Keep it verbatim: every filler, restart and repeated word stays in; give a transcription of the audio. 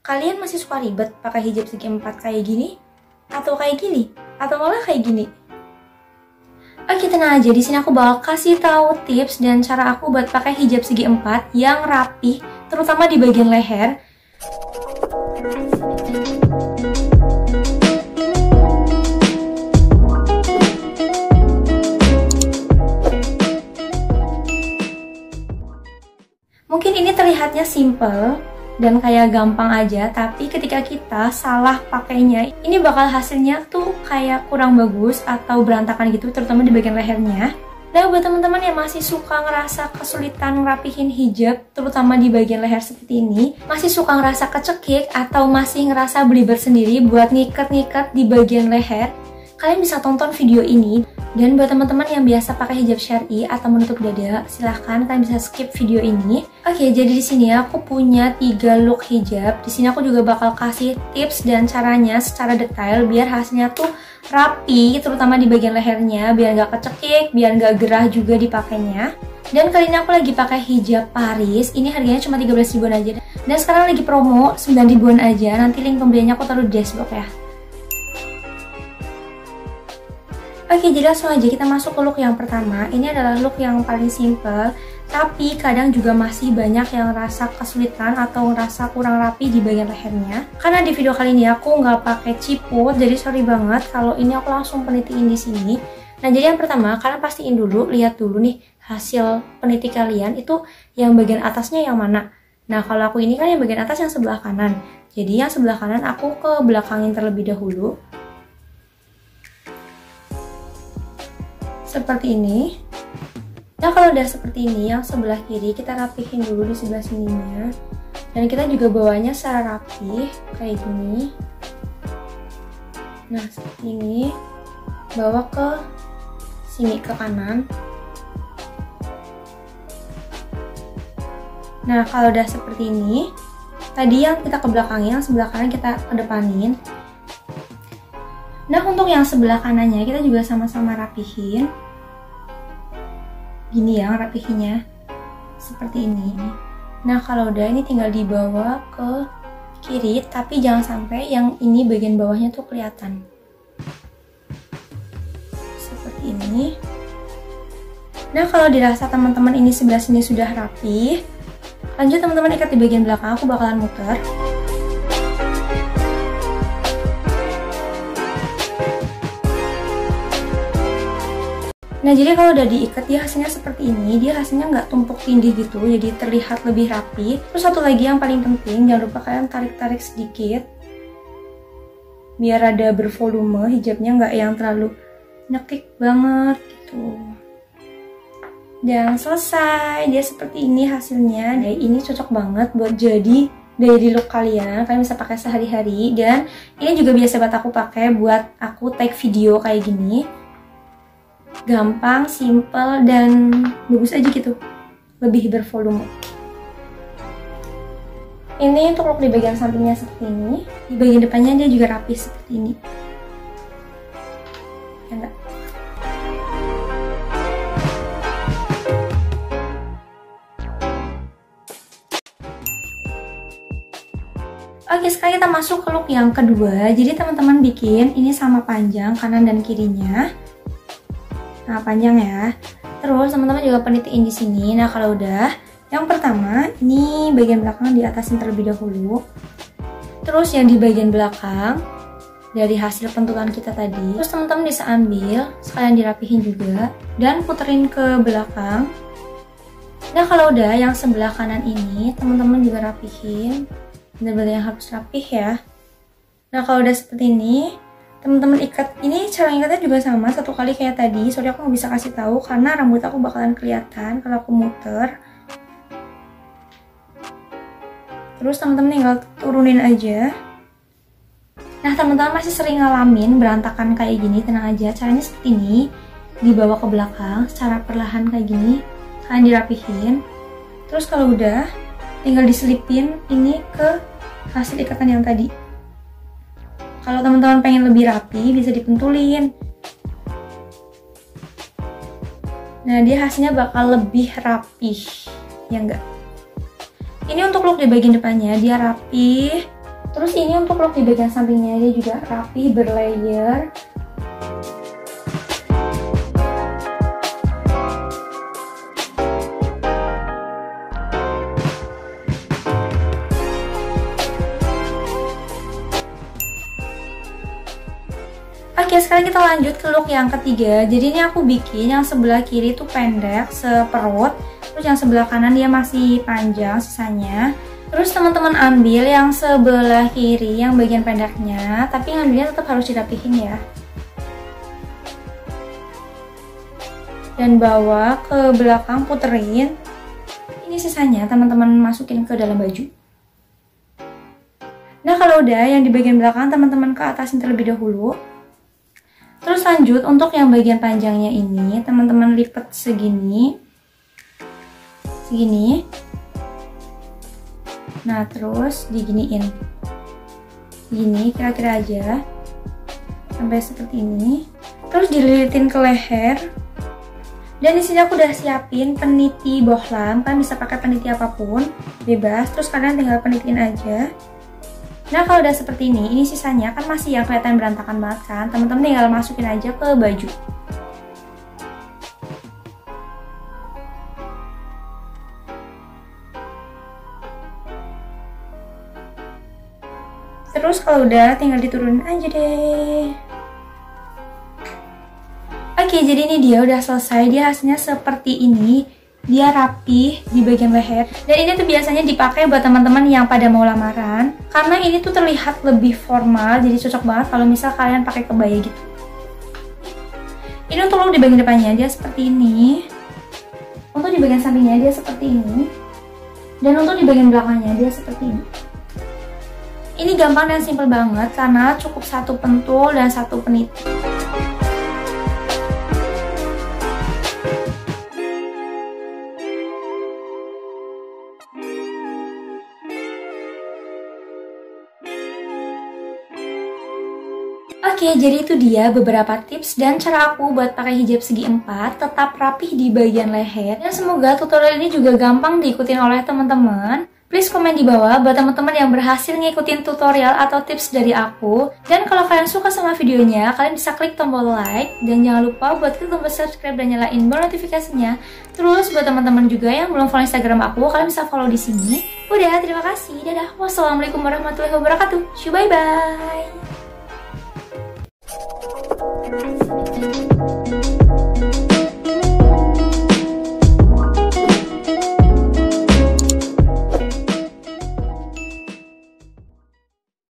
Kalian masih suka ribet pakai hijab segi empat kayak gini? Atau kayak gini? Atau malah kayak gini? Oke, tenang aja, di sini aku bakal kasih tahu tips dan cara aku buat pakai hijab segi empat yang rapih, terutama di bagian leher. Mungkin ini terlihatnya simple dan kayak gampang aja, tapi ketika kita salah pakainya, ini bakal hasilnya tuh kayak kurang bagus atau berantakan gitu, terutama di bagian lehernya. Nah, buat teman-teman yang masih suka ngerasa kesulitan ngerapihin hijab, terutama di bagian leher seperti ini, masih suka ngerasa kecekik atau masih ngerasa belibet sendiri buat ngikat-ngikat di bagian leher, kalian bisa tonton video ini. Dan buat teman-teman yang biasa pakai hijab syar'i atau menutup dada, silahkan kalian bisa skip video ini. Oke, jadi di sini aku punya tiga look hijab. Di sini aku juga bakal kasih tips dan caranya secara detail biar hasilnya tuh rapi, terutama di bagian lehernya, biar nggak kecekik, biar nggak gerah juga dipakainya. Dan kali ini aku lagi pakai hijab Paris. Ini harganya cuma tiga belas ribuan aja. Dan sekarang lagi promo sembilan ribuan aja. Nanti link pembeliannya aku taruh di dashboard ya. Oke, jadi langsung aja kita masuk ke look yang pertama. Ini adalah look yang paling simple, tapi kadang juga masih banyak yang rasa kesulitan atau ngerasa kurang rapi di bagian lehernya. Karena di video kali ini aku nggak pakai ciput, jadi sorry banget kalau ini aku langsung penitiin di sini. Nah, jadi yang pertama, kalian pastiin dulu, lihat dulu nih hasil peniti kalian itu yang bagian atasnya yang mana. Nah, kalau aku ini kan yang bagian atas yang sebelah kanan. Jadi yang sebelah kanan aku ke belakangin terlebih dahulu. Seperti ini. Nah, kalau udah seperti ini, yang sebelah kiri kita rapihin dulu di sebelah sininya. Dan kita juga bawanya secara rapi kayak gini. Nah, seperti ini. Bawa ke sini, ke kanan. Nah, kalau udah seperti ini, tadi yang kita ke belakangin, yang sebelah kanan kita kedepanin. Nah, untuk yang sebelah kanannya kita juga sama-sama rapihin. Gini ya rapihinnya. Seperti ini. Nah, kalau udah ini tinggal dibawa ke kiri, tapi jangan sampai yang ini bagian bawahnya tuh kelihatan. Seperti ini. Nah, kalau dirasa teman-teman ini sebelah sini sudah rapi, lanjut teman-teman ikat di bagian belakang, aku bakalan muter. Nah, jadi kalau udah diikat, dia hasilnya seperti ini. Dia hasilnya nggak tumpuk tindih gitu, jadi terlihat lebih rapi. Terus satu lagi yang paling penting, jangan lupa kalian tarik-tarik sedikit. Biar ada bervolume, hijabnya nggak yang terlalu nyekik banget gitu. Dan selesai, dia seperti ini hasilnya. Nah, ini cocok banget buat jadi daily look kalian. Kalian bisa pakai sehari-hari. Dan ini juga biasa banget aku pakai buat aku take video kayak gini. Gampang, simple, dan bagus aja gitu. Lebih bervolume. Ini untuk look di bagian sampingnya seperti ini. Di bagian depannya dia juga rapi seperti ini. Ya enggak? Oke, sekarang kita masuk ke look yang kedua. Jadi teman-teman bikin ini sama panjang kanan dan kirinya. Nah, panjang ya. Terus teman-teman juga penitiin di sini. Nah, kalau udah, yang pertama ini bagian belakang di atasin terlebih dahulu. Terus yang di bagian belakang dari hasil pentulan kita tadi. Terus teman-teman bisa ambil, sekalian dirapihin juga dan puterin ke belakang. Nah, kalau udah yang sebelah kanan ini teman-teman juga rapihin. Bener-bener yang harus rapih ya. Nah, kalau udah seperti ini, teman-teman ikat. Ini cara ikatnya juga sama, satu kali kayak tadi. Sorry aku nggak bisa kasih tahu karena rambut aku bakalan kelihatan kalau aku muter. Terus teman-teman tinggal turunin aja. Nah, teman-teman masih sering ngalamin berantakan kayak gini, tenang aja. Caranya seperti ini, dibawa ke belakang secara perlahan kayak gini. Kalian dirapihin. Terus kalau udah, tinggal diselipin ini ke hasil ikatan yang tadi. Kalau teman-teman pengen lebih rapi, bisa dipentulin. Nah, dia hasilnya bakal lebih rapih, ya enggak? Ini untuk look di bagian depannya, dia rapih. Terus ini untuk look di bagian sampingnya, dia juga rapi, berlayer. Oke, sekarang kita lanjut ke look yang ketiga. Jadi ini aku bikin yang sebelah kiri itu pendek seperut, terus yang sebelah kanan dia masih panjang sisanya. Terus teman-teman ambil yang sebelah kiri yang bagian pendeknya, tapi ngambilnya tetap harus dirapihin ya. Dan bawa ke belakang, puterin. Ini sisanya teman-teman masukin ke dalam baju. Nah, kalau udah yang di bagian belakang teman-teman ke atasin terlebih dahulu. Terus lanjut untuk yang bagian panjangnya ini, teman-teman lipat segini. Segini. Nah, terus diginiin. Gini, kira-kira aja. Sampai seperti ini. Terus dililitin ke leher. Dan di sini aku udah siapin peniti bohlam, kan bisa pakai peniti apapun, bebas. Terus kalian tinggal penitin aja. Nah, kalau udah seperti ini, ini sisanya kan masih yang kelihatan berantakan banget kan. Teman-teman tinggal masukin aja ke baju. Terus kalau udah tinggal diturunin aja deh. Oke, jadi ini dia udah selesai. Dia hasilnya seperti ini. Dia rapih di bagian leher. Dan ini tuh biasanya dipakai buat teman-teman yang pada mau lamaran, karena ini tuh terlihat lebih formal, jadi cocok banget kalau misal kalian pakai kebaya gitu. Ini untuk look di bagian depannya dia seperti ini. Untuk di bagian sampingnya dia seperti ini. Dan untuk di bagian belakangnya dia seperti ini. Ini gampang dan simple banget karena cukup satu pentul dan satu peniti. Oke, jadi itu dia beberapa tips dan cara aku buat pakai hijab segi empat, tetap rapih di bagian leher. Dan semoga tutorial ini juga gampang diikutin oleh teman-teman. Please komen di bawah buat teman-teman yang berhasil ngikutin tutorial atau tips dari aku. Dan kalau kalian suka sama videonya, kalian bisa klik tombol like. Dan jangan lupa buat klik tombol subscribe dan nyalain bell notifikasinya. Terus buat teman-teman juga yang belum follow Instagram aku, kalian bisa follow di sini. Udah, terima kasih. Dadah. Wassalamualaikum warahmatullahi wabarakatuh. Shoo, bye-bye. Thank you.